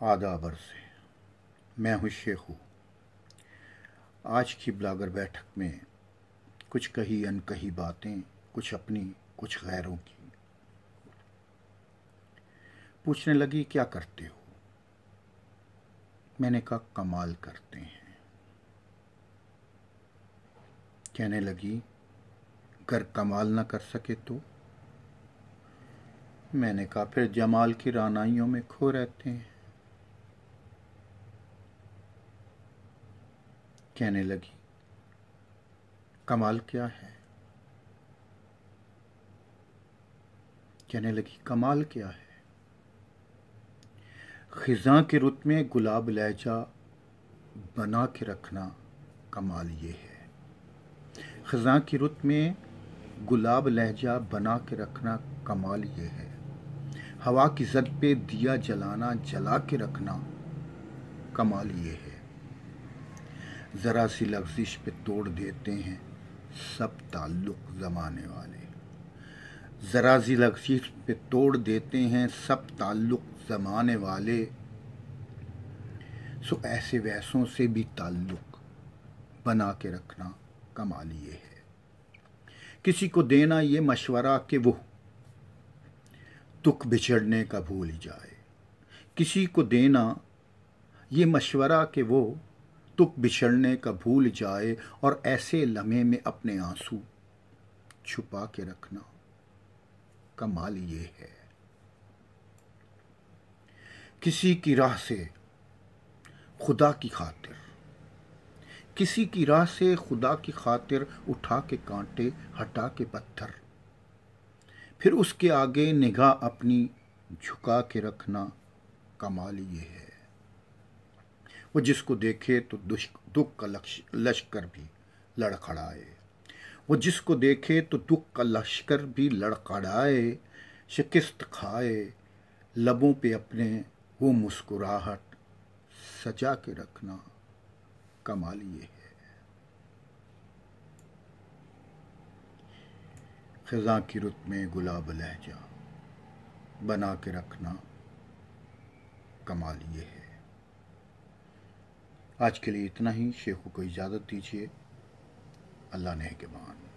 आदाब अर्ज़ है। मैं हूँ शेखू। आज की ब्लॉगर बैठक में कुछ कही अनकही बातें, कुछ अपनी कुछ गैरों की। पूछने लगी क्या करते हो? मैंने कहा कमाल करते हैं। कहने लगी अगर कमाल ना कर सके तो? मैंने कहा फिर जमाल की रानाइयों में खो रहते हैं। कहने लगी कमाल क्या है? कहने लगी कमाल क्या है? खिज़ां के रुत में गुलाब लहजा बना के रखना कमाल ये है। खिज़ां की रुत में गुलाब लहजा बना के रखना कमाल ये है। हवा की जद पे दिया जलाना जला के रखना कमाल ये है। ज़रा सी लफ्ज़िश पे तोड़ देते हैं सब ताल्लुक़ ज़माने वाले। ज़रा सी लफ्ज़िश पे तोड़ देते हैं सब ताल्लुक़ ज़माने वाले। सो ऐसे वैसों से भी ताल्लुक़ बना के रखना कमाल ये है। किसी को देना ये मशवरा कि वो दुख बिछड़ने का भूल जाए। किसी को देना ये मशवरा कि वो दुख बिछड़ने का भूल जाए और ऐसे लम्हे में अपने आंसू छुपा के रखना कमाल ये है। किसी की राह से खुदा की खातिर, किसी की राह से खुदा की खातिर उठा के कांटे हटा के पत्थर, फिर उसके आगे निगाह अपनी झुका के रखना कमाल ये है। वो जिसको देखे तो दुख का लश्कर भी लड़खड़ाए। वो जिसको देखे तो दुख का लश्कर भी लड़खड़ाए। शिकस्त खाए लबों पे अपने वो मुस्कुराहट सजा के रखना कमाल ये है। खिज़ां की रुत में गुलाब लहजा बना के रखना कमाल ये है। आज के लिए इतना ही। शेखू को इजाज़त दीजिए। अल्लाह ने के मान।